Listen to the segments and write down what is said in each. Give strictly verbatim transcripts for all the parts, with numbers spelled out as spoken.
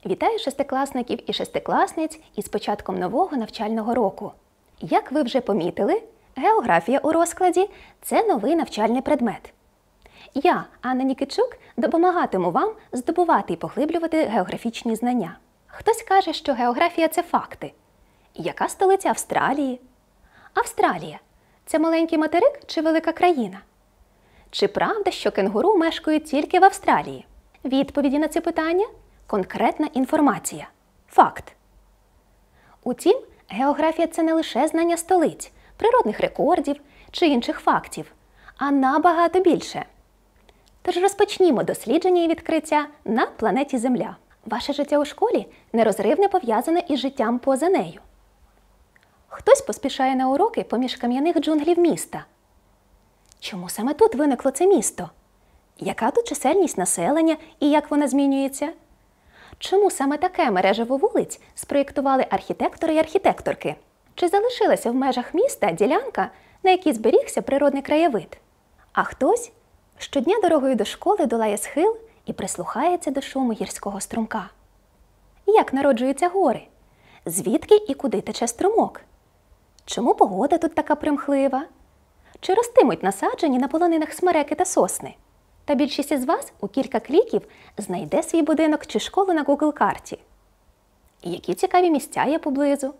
Вітаю шестикласників і шестикласниць із початком нового навчального року. Як ви вже помітили, географія у розкладі – це новий навчальний предмет. Я, Анна Нікітчук, допомагатиму вам здобувати і поглиблювати географічні знання. Хтось каже, що географія – це факти. Яка столиця Австралії? Австралія – це маленький материк чи велика країна? Чи правда, що кенгуру мешкають тільки в Австралії? Відповіді на ці питання – конкретна інформація. Факт. Утім, географія – це не лише знання столиць, природних рекордів чи інших фактів, а набагато більше. Тож розпочнімо дослідження і відкриття на планеті Земля. Ваше життя у школі нерозривно пов'язане із життям поза нею. Хтось поспішає на уроки поміж кам'яних джунглів міста. Чому саме тут виникло це місто? Яка тут чисельність населення і як вона змінюється? Чому саме таке мережево вулиць спроєктували архітектори і архітекторки? Чи залишилася в межах міста ділянка, на якій зберігся природний краєвид? А хтось щодня дорогою до школи долає схил і прислухається до шуму гірського струмка. Як народжуються гори? Звідки і куди тече струмок? Чому погода тут така примхлива? Чи ростимуть насаджені на полонинах смереки та сосни? Та більшість із вас у кілька кліків знайде свій будинок чи школу на Google-карті. Які цікаві місця є поблизу?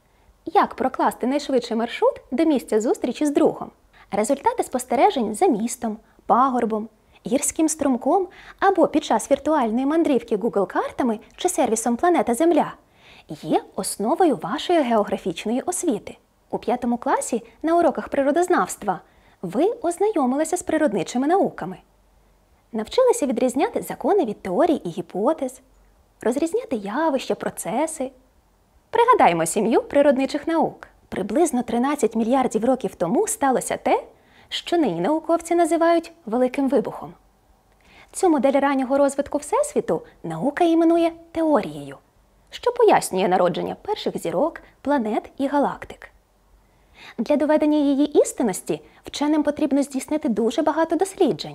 Як прокласти найшвидший маршрут до місця зустрічі з другом? Результати спостережень за містом, пагорбом, гірським струмком або під час віртуальної мандрівки Google-картами чи сервісом «Планета Земля» є основою вашої географічної освіти. У п'ятому класі на уроках природознавства ви ознайомилися з природничими науками. Навчилися відрізняти закони від теорій і гіпотез, розрізняти явища, процеси. Пригадаймо сім'ю природничих наук. Приблизно тринадцять мільярдів років тому сталося те, що нині науковці називають Великим вибухом. Цю модель раннього розвитку Всесвіту наука іменує теорією, що пояснює народження перших зірок, планет і галактик. Для доведення її істинності вченим потрібно здійснити дуже багато досліджень.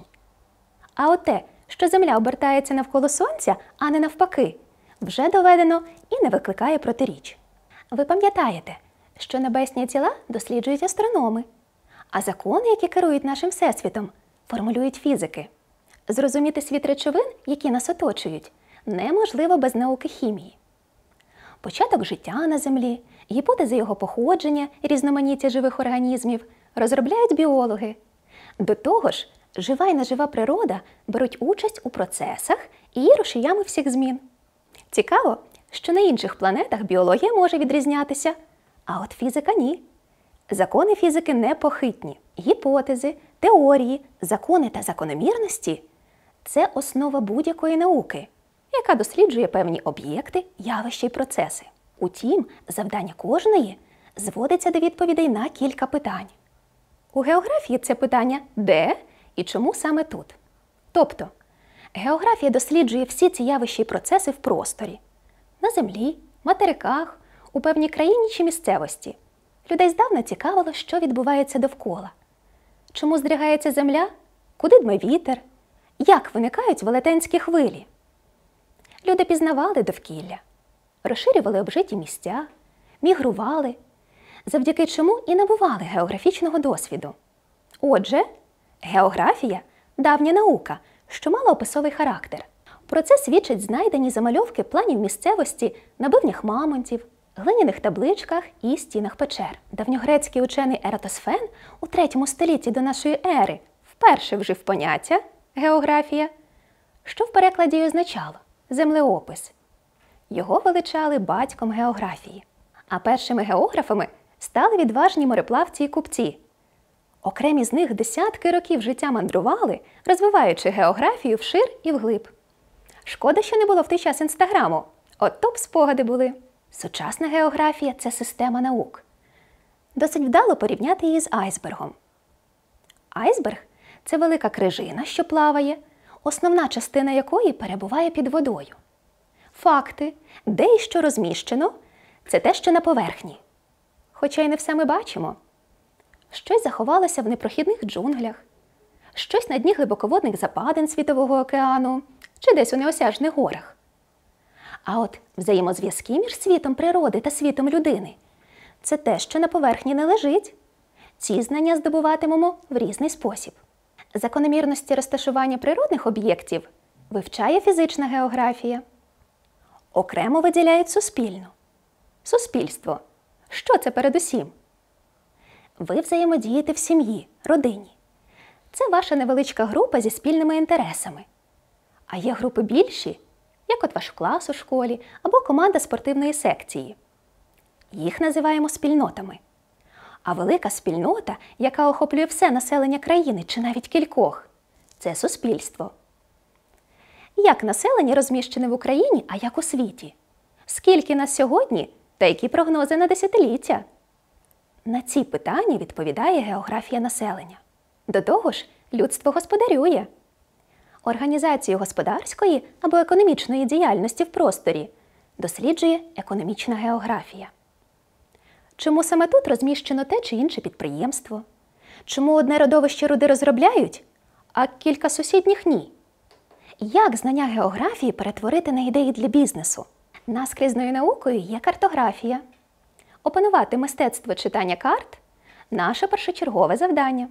А от те, що Земля обертається навколо Сонця, а не навпаки, вже доведено і не викликає протиріч. Ви пам'ятаєте, що небесні тіла досліджують астрономи, а закони, які керують нашим Всесвітом, формулюють фізики. Зрозуміти світ речовин, які нас оточують, неможливо без науки хімії. Початок життя на Землі, гіпотези його походження, різноманіття живих організмів розробляють біологи. До того ж, жива і нежива природа беруть участь у процесах і є рушіями всіх змін. Цікаво, що на інших планетах біологія може відрізнятися, а от фізика – ні. Закони фізики непохитні. Гіпотези, теорії, закони та закономірності – це основа будь-якої науки, яка досліджує певні об'єкти, явища й процеси. Утім, завдання кожної зводиться до відповідей на кілька питань. У географії це питання «де» і чому саме тут. Тобто, географія досліджує всі ці явища і процеси в просторі. На землі, материках, у певній країні чи місцевості. Людей здавна цікавило, що відбувається довкола. Чому здригається земля? Куди дме вітер? Як виникають велетенські хвилі? Люди пізнавали довкілля, розширювали обжиті місця, мігрували, завдяки чому і набували географічного досвіду. Отже, географія – давня наука, що мала описовий характер. Про це свідчать знайдені замальовки планів місцевості на бивнях мамонтів, глиняних табличках і стінах печер. Давньогрецький учений Ератосфен у третьому столітті до нашої ери вперше вжив поняття «географія», що в перекладі й означало «землеопис». Його величали батьком географії. А першими географами стали відважні мореплавці і купці. Окремі з них десятки років життя мандрували, розвиваючи географію вшир і вглиб. Шкода, що не було в той час інстаграму. От то б спогади були. Сучасна географія – це система наук. Досить вдало порівняти її з айсбергом. Айсберг – це велика крижина, що плаває, основна частина якої перебуває під водою. Факти, де і що розміщено – це те, що на поверхні. Хоча й не все ми бачимо. Щось заховалося в непрохідних джунглях, щось на дні глибоководних западин Світового океану чи десь у неосяжних горах. А от взаємозв'язки між світом природи та світом людини – це те, що на поверхні не лежить. Ці знання здобуватимемо в різний спосіб. Закономірності розташування природних об'єктів вивчає фізична географія. Окремо виділяють суспільну. Суспільство. Що це передусім? Ви взаємодієте в сім'ї, родині. Це ваша невеличка група зі спільними інтересами. А є групи більші, як от ваш клас у школі або команда спортивної секції. Їх називаємо спільнотами. А велика спільнота, яка охоплює все населення країни чи навіть кількох – це суспільство. Як населення розміщене в Україні, а як у світі? Скільки нас сьогодні та які прогнози на десятиліття? На ці питання відповідає географія населення. До того ж, людство господарює. Організацію господарської або економічної діяльності в просторі досліджує економічна географія. Чому саме тут розміщено те чи інше підприємство? Чому одне родовище руди розробляють, а кілька сусідніх – ні? Як знання географії перетворити на ідеї для бізнесу? Наскрізною наукою є картографія. Опанувати мистецтво читання карт – наше першочергове завдання.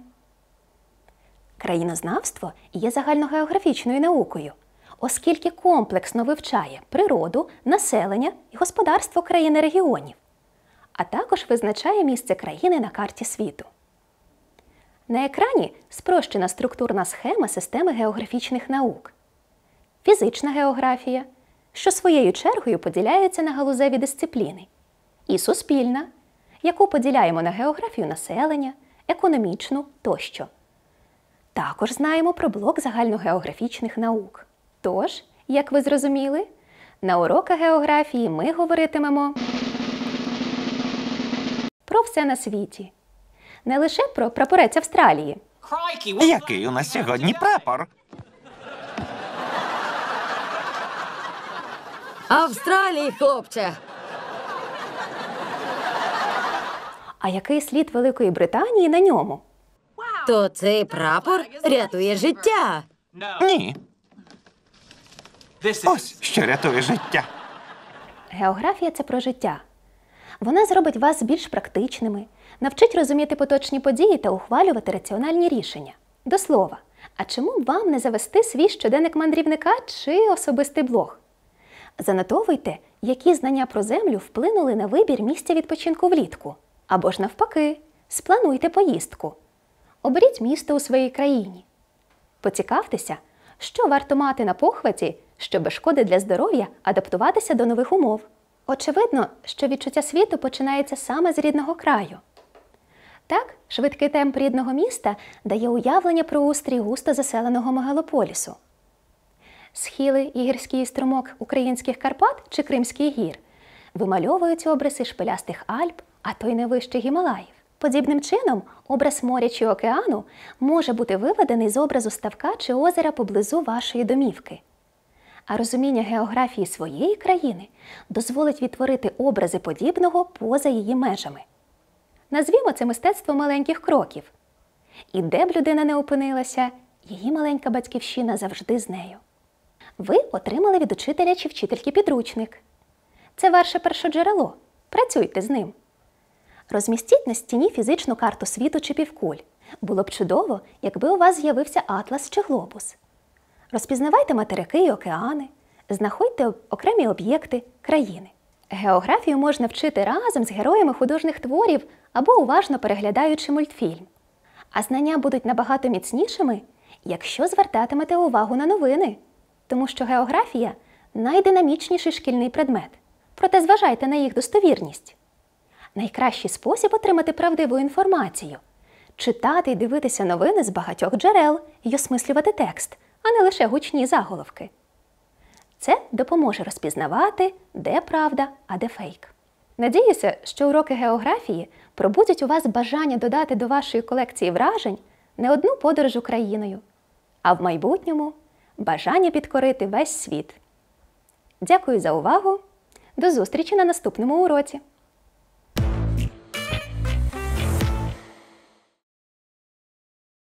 Країнознавство є загальногеографічною наукою, оскільки комплексно вивчає природу, населення і господарство країни-регіонів, а також визначає місце країни на карті світу. На екрані спрощена структурна схема системи географічних наук. Фізична географія, що своєю чергою поділяється на галузеві дисципліни, і суспільна, яку поділяємо на географію населення, економічну тощо. Також знаємо про блок загальногеографічних наук. Тож, як ви зрозуміли, на уроках географії ми говоритимемо про все на світі. Не лише про прапорець Австралії. Який у нас сьогодні прапор? Австралії, хлопче! А який слід Великої Британії на ньому? То цей прапор рятує життя. Ні. Ось що рятує життя. Географія – це про життя. Вона зробить вас більш практичними, навчить розуміти поточні події та ухвалювати раціональні рішення. До слова, а чому б вам не завести свій щоденник мандрівника чи особистий блог? Занотовуйте, які знання про землю вплинули на вибір місця відпочинку влітку. Або ж навпаки, сплануйте поїздку. Оберіть місто у своїй країні. Поцікавтеся, що варто мати на похваті, щоб без шкоди для здоров'я адаптуватися до нових умов. Очевидно, що відчуття світу починається саме з рідного краю. Так, швидкий темп рідного міста дає уявлення про устрій густо заселеного мегалополісу. Схили і гірський струмок українських Карпат чи Кримських гір вимальовують обриси шпилястих Альп, а то й не вище Гімалаїв. Подібним чином, образ моря чи океану може бути виведений з образу ставка чи озера поблизу вашої домівки. А розуміння географії своєї країни дозволить відтворити образи подібного поза її межами. Назвімо це мистецтво маленьких кроків. І де б людина не опинилася, її маленька батьківщина завжди з нею. Ви отримали від учителя чи вчительки підручник. Це ваше першоджерело. Працюйте з ним. Розмістіть на стіні фізичну карту світу чи півкуль. Було б чудово, якби у вас з'явився атлас чи глобус. Розпізнавайте материки і океани, знаходьте окремі об'єкти, країни. Географію можна вчити разом з героями художніх творів або уважно переглядаючи мультфільм. А знання будуть набагато міцнішими, якщо звертатимете увагу на новини. Тому що географія – найдинамічніший шкільний предмет. Проте зважайте на їх достовірність. Найкращий спосіб отримати правдиву інформацію – читати і дивитися новини з багатьох джерел і осмислювати текст, а не лише гучні заголовки. Це допоможе розпізнавати, де правда, а де фейк. Надіюся, що уроки географії пробудять у вас бажання додати до вашої колекції вражень не одну подорож Україною, а в майбутньому – бажання підкорити весь світ. Дякую за увагу! До зустрічі на наступному уроці!